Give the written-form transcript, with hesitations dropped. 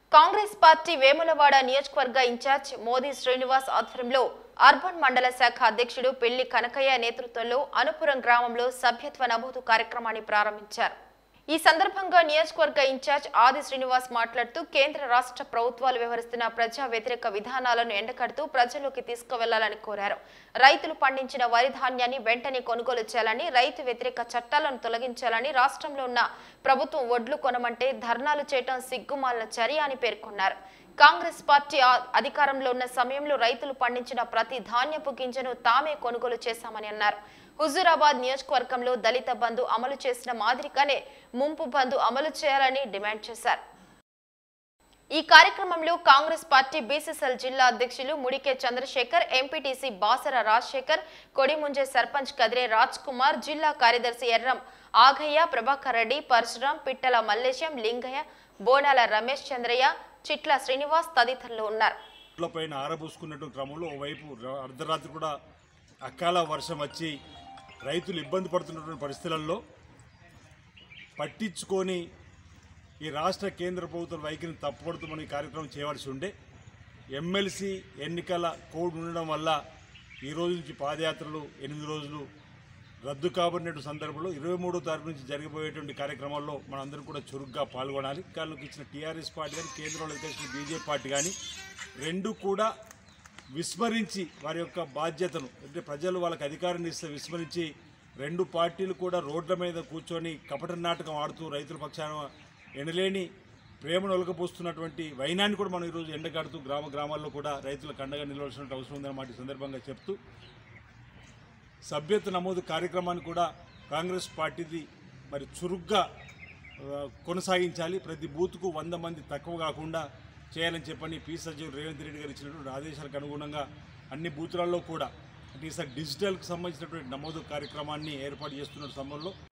Congress party Vemulawada నియోజకవర్గ incharge Modi Srinivas ఆధ్వర్యంలో urban మండల శాఖ అధ్యక్షుడు పెళ్లి కనకయ్య నేతృత్వంలో అనుపురం గ్రామంలో సభ్యత్వ నమోదు కార్యక్రమాన్ని ప్రారంభించారు. ఈ సందర్భంగా నియోజకవర్గ ఇన్ఛార్జ్ ఆది శ్రీనివాస్ మాట్లాడుతూ కేంద్ర రాష్ట్ర ప్రభుత్వాలు వ్యవహరిస్తున్న ప్రజా వ్యతిరేక విధానాలను ఎండకడుతూ ప్రజల్లోకి తీసుకువెళ్లాలని కోరారు. రైతులు పండించిన వరి ధాన్యాన్ని వెంటనే కొనుగోలు చేయాలని, రైతు వ్యతిరేక చట్టాలను తొలగించాలని, రాష్ట్రంలో ఉన్న ప్రభుత్వం వడ్లు కొనమంటే ధర్నాలు చేయడం సిగ్గుమాలిన చర్య అని పేర్కొన్నారు. కాంగ్రెస్ పార్టీ అధికారంలో ఉన్న సమయంలో రైతులు పండించిన ప్రతి ధాన్యపు గింజను తామే కొనుగోలు చేశామని అన్నారు. హుజూరాబాద్ నియోజకవర్గంలో దళిత బంధు అమలు చేసిన మాదిరిగానే ముంపు బంధు అమలు చేయాలని డిమాండ్ చేశారు. ఈ కార్యక్రమంలో కాంగ్రెస్ పార్టీ బీసీసీఎల్ జిల్లా అధ్యక్షులు ముడికే చంద్రశేఖర్, ఎంపీటీసీ బాసర రాజశేఖర్, కొడిముంజే సర్పంచ్ కదిరే రాజ్ కుమార్, జిల్లా కార్యదర్శి ఎర్రం ఆగయ్య, ప్రభాకర్ రెడ్డి, పరశురాం, పిట్టల మల్లేశం, లింగయ్య, బోనాల రమేష్ చంద్రయ్య, చిట్ల శ్రీనివాస్ తదితరులు ఉన్నారు. క్రమంలో ఓవైపు అర్ధరాత్రి కూడా అకాల వర్షం వచ్చి రైతులు ఇబ్బంది పడుతున్నటువంటి పరిస్థితులలో పట్టించుకొని ఈ రాష్ట్ర కేంద్ర ప్రభుత్వం వైఖరిని తప్పుపడుతూ మనం ఈ కార్యక్రమం చేయవలసి ఉండే ఎమ్మెల్సీ ఎన్నికల కోడ్ ఉండడం వల్ల ఈ రోజు నుంచి పాదయాత్రలు 8 రోజులు రద్దు కాబడినటువంటి సందర్భంలో 23వ తారీఖు నుంచి జరగబోయేటువంటి కార్యక్రమాల్లో మనందరం కూడా చురుగ్గా పాల్గొనాలి. కాళ్ళకి ఇచ్చిన టీఆర్ఎస్ పార్టీ కానీ కేంద్రంలో ఇచ్చిన బీజేపీ పార్టీ కానీ రెండు కూడా విస్మరించి వారి యొక్క బాధ్యతను అంటే ప్రజలు వాళ్ళకి అధికారాన్ని ఇస్తే విస్మరించి రెండు పార్టీలు కూడా రోడ్ల మీద కూర్చొని కపట నాటకం ఆడుతూ రైతుల పక్షాన ఎనలేని ప్రేమను ఒలకపోస్తున్నటువంటి వైనాన్ని కూడా మనం ఈరోజు ఎండగడుతూ గ్రామాల్లో కూడా రైతులకు అండగా నిలవాల్సిన అవసరం ఉందన్నమాట ఈ సందర్భంగా చెప్తూ సభ్యత్వ నమోదు కార్యక్రమాన్ని కూడా కాంగ్రెస్ పార్టీది మరి చురుగ్గా కొనసాగించాలి. ప్రతి బూత్కు 100 మంది తక్కువ కాకుండా చేయాలని చెప్పని సచివ్ రేవంత్ రెడ్డి గారు ఇచ్చినటువంటి ఆదేశాలకు అనుగుణంగా అన్ని బూతులలో కూడా అంటే ఈసారి డిజిటల్కి సంబంధించినటువంటి నమోదు కార్యక్రమాన్ని ఏర్పాటు చేస్తున్న సమయంలో